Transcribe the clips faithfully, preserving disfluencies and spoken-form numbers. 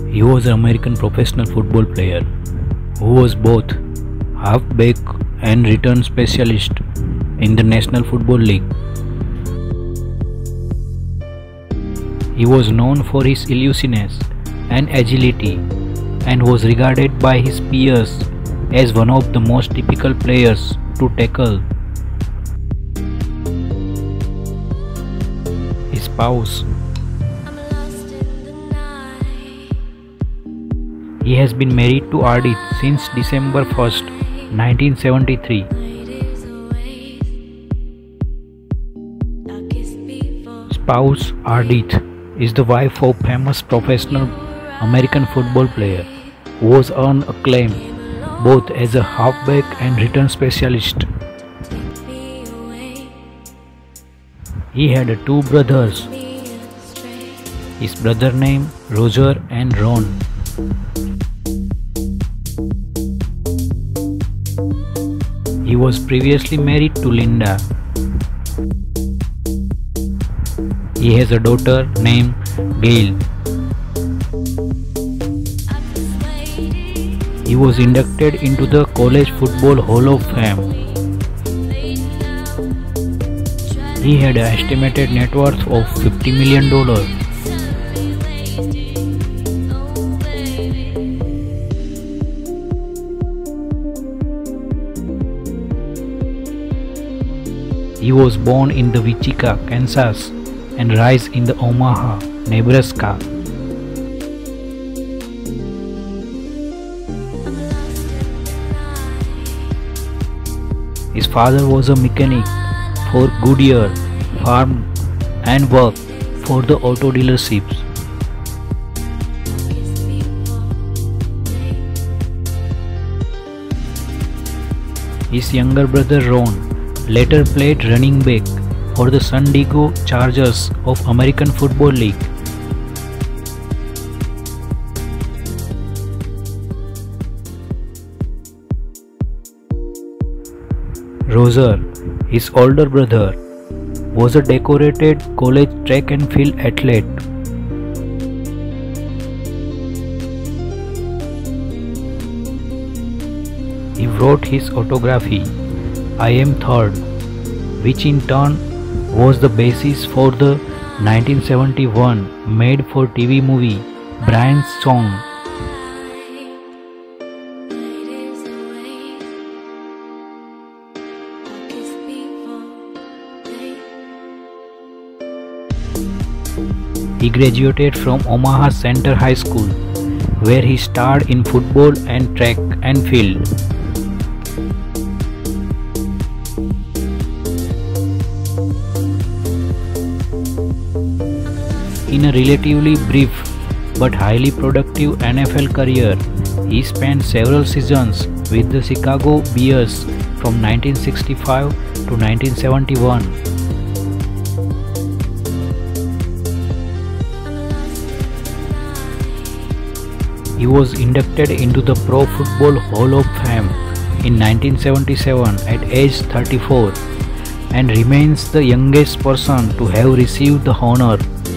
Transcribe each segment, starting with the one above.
He was an American professional football player who was both halfback and return specialist in the National Football League. He was known for his elusiveness and agility and was regarded by his peers as one of the most typical players to tackle. His spouse. He has been married to Ardith since December first, nineteen seventy-three. Spouse Ardith is the wife of famous professional American football player who was earned acclaim both as a halfback and return specialist. He had two brothers. His brother named Roger and Ron. He was previously married to Linda. He has a daughter named Gail. He was inducted into the College Football Hall of Fame. He had an estimated net worth of fifty million dollars. He was born in the Wichita, Kansas and raised in the Omaha, Nebraska. His father was a mechanic for Goodyear Farm and worked for the auto dealerships. His younger brother Ron later played running back for the San Diego Chargers of American Football League. Roger, his older brother, was a decorated college track and field athlete. He wrote his autobiography, I Am Third, which in turn was the basis for the nineteen seventy-one made-for-T V movie Brian's Song. He graduated from Omaha Center High School, where he starred in football and track and field. In a relatively brief but highly productive N F L career, he spent several seasons with the Chicago Bears from nineteen sixty-five to nineteen seventy-one. He was inducted into the Pro Football Hall of Fame in nineteen seventy-seven at age thirty-four and remains the youngest person to have received the honor.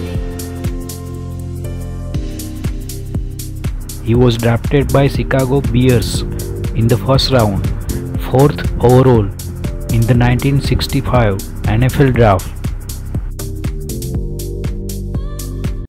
He was drafted by Chicago Bears in the first round, fourth overall in the nineteen sixty-five N F L Draft.